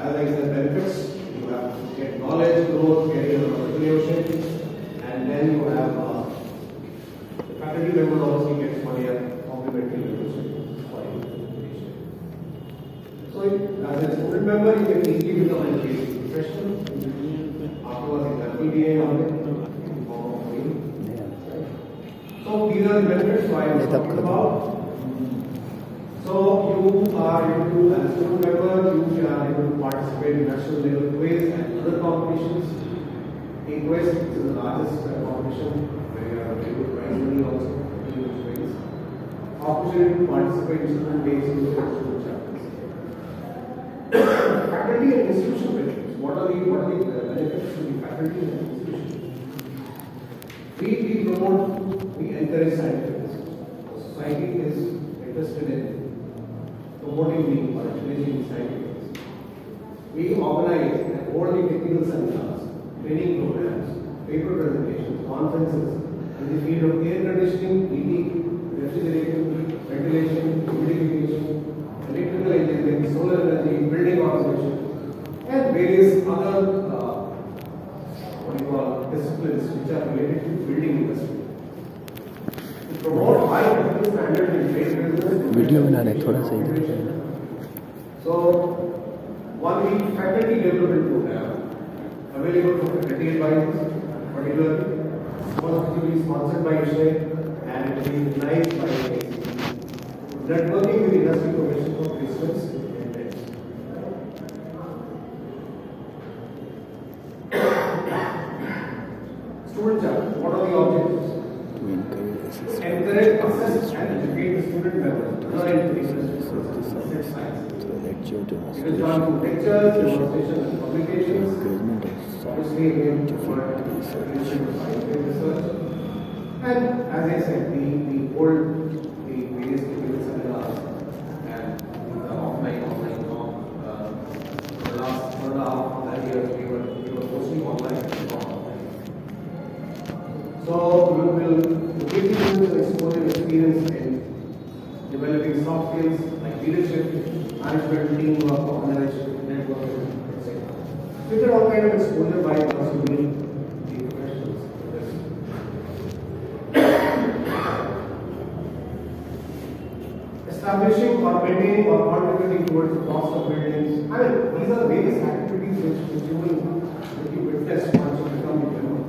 as I said, benefits. You have to get knowledge, growth, career, entrepreneurship, and then you have the faculty member also gets 1 year complimentary membership for education. So, as a student member, you can easily become an education professional. Afterwards, exam PDA on it. So, these are the benefits I am talking about. So, you are able to, as a student member, you are able to participate in national level quiz and other competitions. In quiz, which is the largest competition, where you have a very good prize money also. Opportunity to participate in student-based student chapters. Faculty and institution benefits. What are the benefits to the faculty and institution? We promote, we encourage scientific. Society is interested in promoting the or encouraging scientific. We organize and hold the technical seminars, training programs, paper presentations, conferences in the field of air conditioning, heating, refrigeration, ventilation, humidification, electrical engineering, solar energy, building automation, and various other disciplines which are related to building industry. To promote high technical standards in trade business. Video बना रहे थोड़ा सा इधर. So, 1 week faculty development program available for faculty advisors, particularly sponsored by ISHRE and it will be organized by AICTE. Networking with industry professionals for placements and trades. Student chapter, what are the objectives? To Encourage, assess and educate the student members. It is done through lectures, demonstrations and publications. Obviously, again, for scientific research. And as I said, we hold the various technical seminars and the offline the last 1.5 of that year we were mostly online. So you will give the students exposure experience in developing soft skills like leadership, management, teamwork, organization, networking, etc. So you get all kind of exposure by also meeting the professionals. Establishing or maintaining or contributing towards the cost of buildings. I mean, these are various activities which you will witness once you become a member.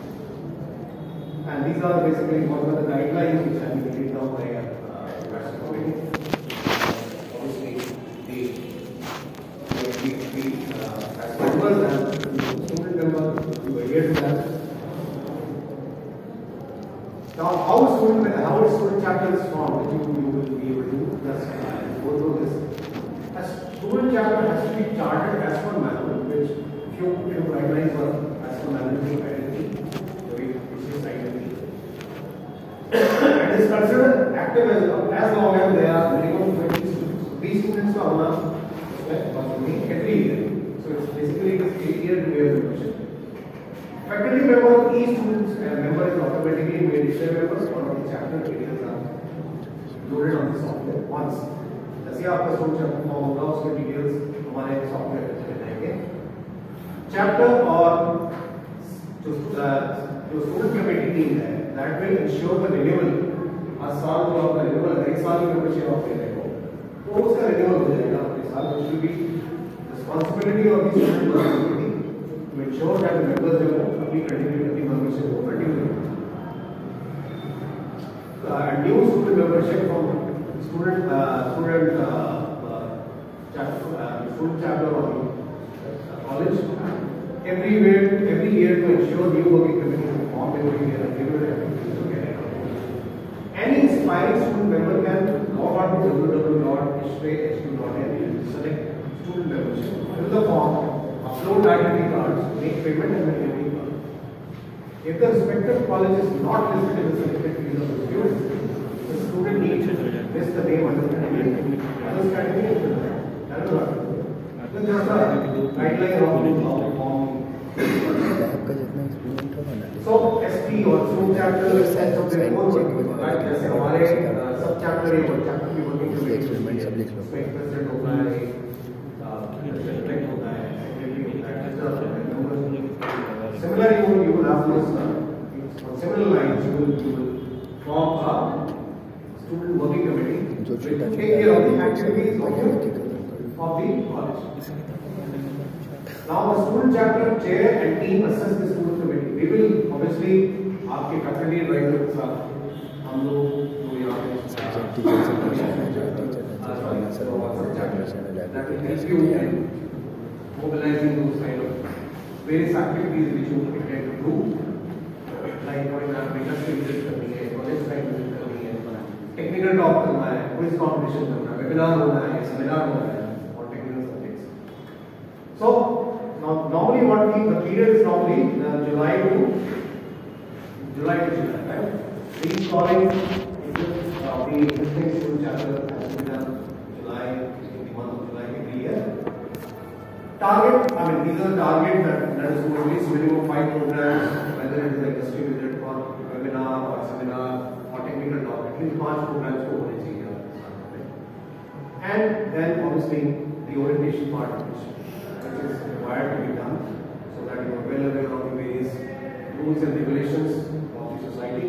And these are basically what are the guidelines which have been laid down by National Committee. Obviously, as members and student members, we adhere to that. Now, how a student chapter is formed, you will be able to just go through this. A student chapter has to be chartered as per manual, which few guidelines were as per manual identity, which is identity. It is considered active as long as there are minimum 20 students. These students are on every year. So it's basically it is year-to-year membership. Faculty member, each student member is automatically made ISHRE members or the chapter details are loaded on the software once. जैसे आपका student chapter form होगा उसके details हमारे software में रहेंगे. Chapter और जो student committee team है that will ensure the renewal. हर साल जो आपका renewal है, 1 साल की membership आप ले रहे हो, तो उसका renewal हो जाएगा आपके साथ. Which will be responsibility of the student committee to ensure that the members जो अपनी membership को continue. New student membership from student chapter of the college every year to ensure new working committee is formed every year and regular activities to get it. Any inspiring student member can log on to www.ishre.hu and select student membership, fill the form, upload identity cards, make payment and make every card. If the respective college is not listed in the selected field of the student, the student needs to list the name under the category. Other category that is what. Then there are guidelines of the form. So ST or student chapter is set of their own work. Right? जैसे हमारे सब chapter एक chapter की working to experiment होता है, president होता है, similar you will have those on similar lines you will form a student working committee जो which छोटा will take care of the activities of छोटा the college. Now the student chapter chair and team assess the student committee. We will obviously आपके faculty advisor के साथ हम लोग जो यहाँ पे टीचर से पूछना है जो teacher that will help you in mobilizing those kind of various activities which you intend to do. Like for example, industry visit करनी है, college site visit करनी है, technical talk करना है, quiz competition करना है, webinar होना है, seminar होना है, और technical subjects. So now normally what the period is normally July to July, right? Reinstalling the existing student chapter has been done July, in the month of July every year. Target, I mean these are targets that is to at least minimum 5 programs, whether it is a industry visit or webinar or seminar or technical talk, at least 5 programs to hoने चाहिए. And then obviously the orientation part which is required to be done so that you are well aware of the various rules and regulations of the society.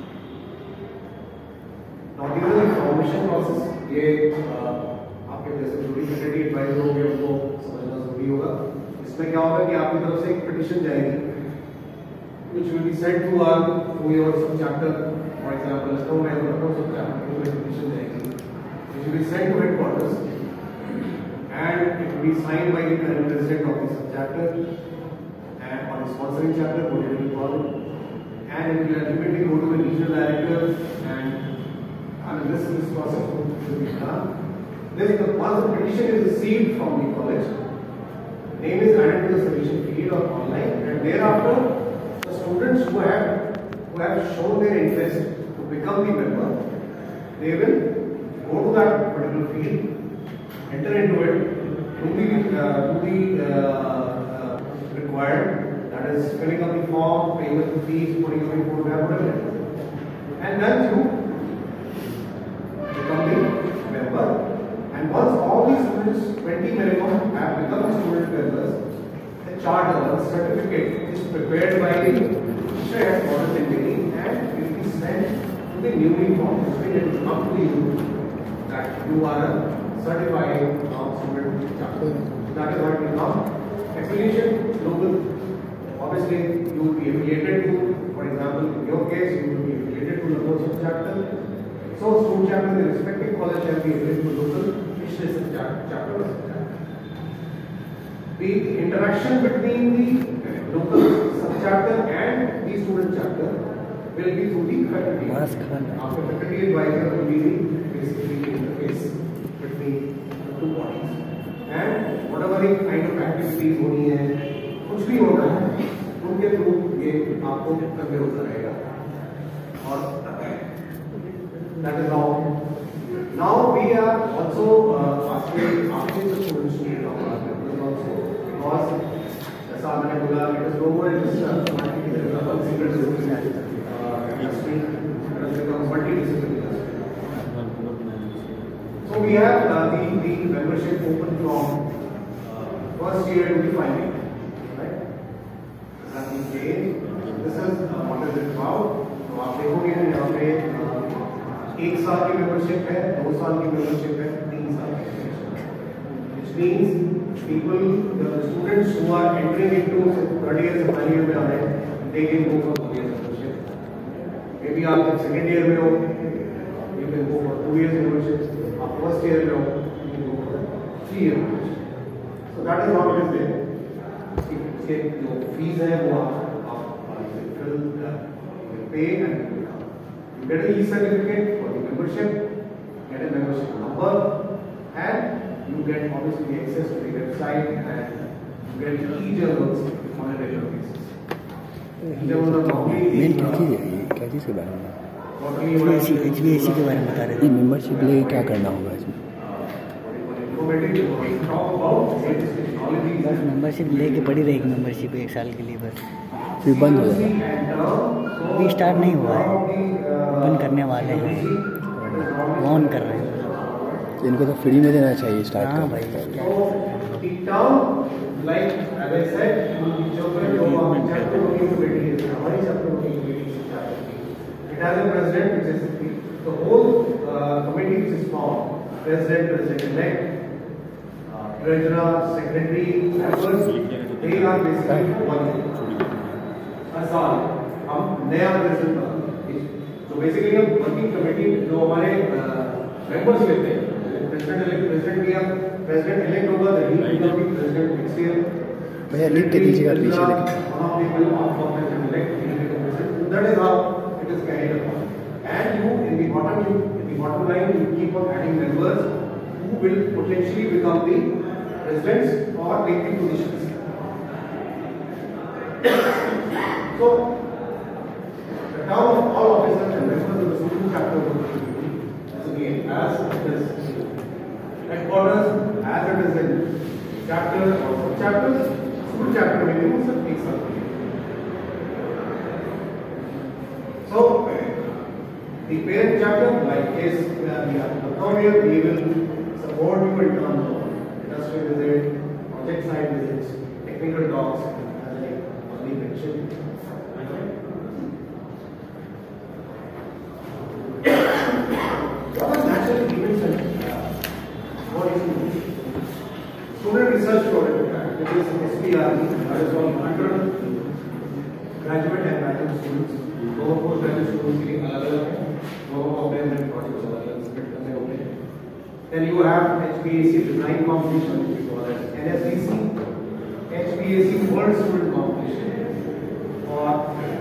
Now these are the formation process. ये आपके जैसे जो भी faculty adviser होंगे उनको समझना जरूरी होगा. इसमें क्या होगा कि आपकी तरफ से एक पिटीशन जाएगी which will be sent to your sub chapter. For example, Lucknow में तो लखनऊ sub chapter की कोई पिटीशन जाएगी which will be sent to headquarters and it will be signed by the current president of the sub chapter and on the sponsoring chapter, whatever you call it, and it will ultimately go to the regional director and this process will be done. Once the petition is received from the college, name is added to the submission field or online, and thereafter the students who have shown their interest to become the member, they will go to that particular field, enter into it, do the required, that is filling up the form, paying the fees, putting up the program, whatever, and then you become the member. And once all these students, 20 minimum, have become student members, the charter, the certificate is prepared by the teacher or the entity and will be sent to the newly formed. It will come to you that you are a certified student chapter. So that is what we call affiliation global. Obviously, you will be affiliated to, for example, in your case, you will be affiliated to the local chapter. So, student chapter in the respective college shall be affiliated to local chapter. The interaction between the local sub-chapter and the student chapter will be through the faculty. After faculty advisor will be basically the interface between the two bodies. And whatever the kind of activities होनी है, कुछ भी होना है, उनके through ये आपको करके होता रहेगा. और that is how. Now we are also asking the students to meet our members also because जैसा मैंने बोला it is no more just multidisciplinary industry, it has become multidisciplinary. So we have the membership open from first year to the final year, right? Nothing changed. This is what is it about? तो आप देखोगे यहाँ पे 1 साल की membership है, 2 साल की मेंबरशिप है, 3 साल की मेंबरशिप है. Which means people, the students who are entering into third year से final year में आ रहे हैं, they can go for 2 years membership. Maybe आप जब second year में हो, you can go for 2 years membership. आप first year में हो, you can go for 3 year membership. So that is how it is there. इसके जो fees है वो आप pay and you get an e-certificate for the membership, get a membership number, and you get obviously access to the website and you get e-journals on a regular basis. E-journals are normally क्या चीज़ के बारे में HVAC के बारे में बता रहे थे. मेंबरशिप लेके क्या करना होगा इसमें? बस मेंबरशिप लेके पड़ी रहेगी मेंबरशिप 1 साल के लिए बस. फिर बंद हो जाएगा. अभी स्टार्ट नहीं हुआ है, बंद करने वाले हैं, ऑन कर रहे हैं. इनको तो फ्री में देना चाहिए स्टार्ट. हाँ भाई क्या The term, like as I said, chapter working committee is हमारी chapter working committee is chapter. It has a president, which is the whole committee which is formed. President-elect, treasurer, secretary, members, they are basically one year. हर साल हम नया president बनाते हैं. तो basically हम working committee जो हमारे members लेते हैं. President elect होगा तो he will be president next year. भैया लिख के दीजिएगा पीछे लेके. That is how it is carried upon. And you in the bottom line you keep on adding members who will potentially become the presidents or take the positions. So the term of all officers and members of the student chapter as again as it is headquarters, as it is in chapters or sub-chapters, school chapter में भी वो सब एक साथ होंगे. So the parent chapter, like this, we have tutorial, we will support you in terms of industry visit, project site visits, technical talks, as I already mentioned. What are natural events and what is it? Student research project, which is SPRE, that is called undergraduate and graduate students. दोनों postgraduate students के लिए अलग-अलग है. दोनों को अपने projects अलग-अलग split करने होते हैं. Then you have HPAC design competition, which we call as NSDC, HPAC World Student Competition, और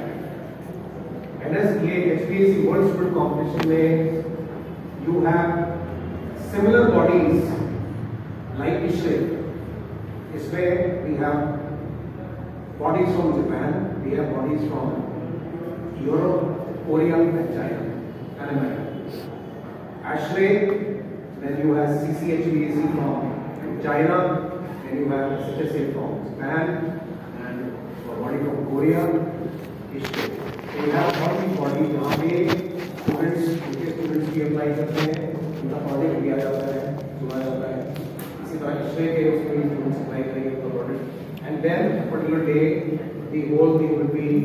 HPAC World Student Competition में you have similar bodies like ISHRE. इसमें we have bodies from Japan, we have bodies from Europe, Korea, and China, and America. ASHRE, then you have CCHVAC from China, then you have SHSA from Japan, and a body from Korea, ISHRE. So you have all these bodies जहाँ पे students भी apply करते हैं, उनका project दिया जाता है, चुना जाता है. इसी तरह ISHRE के उसमें students apply करेंगे उनका project, and then a particular day the whole thing will be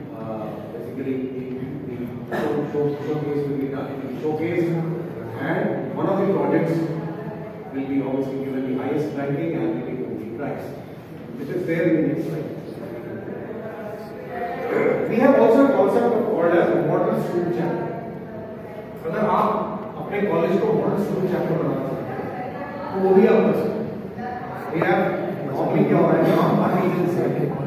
the showcase will be done. It will be showcased, and one of the projects will be obviously given the highest ranking and will be given the prize, which is there in the next slide. We have also a concept of called as model student chapter. अगर आप अपने college को model student chapter बनाना चाहते हैं, तो वो भी आप कर सकते हैं. We have normally क्या हो रहा है हम हर रीजन से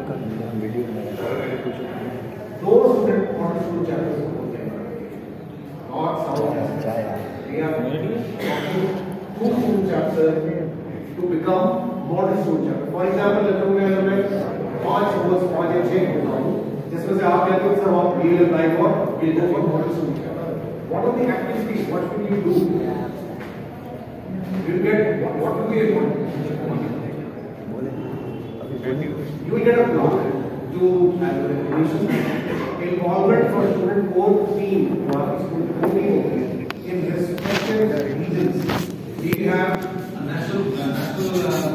दो स्टूडेंट मॉडल स्टूडेंट चैप्टर्स होते हैं. North south we have two student chapters to become model student chapter. For example, अगर मैं 5 या 6 होता हूँ जिसमें से आप कहते हो सर आप ये अप्लाई फॉर ये go for model student chapter. What are the activities? What will you do? You get what will be you will get a block to information involvement for student core team or student core team in respective regions. We have a national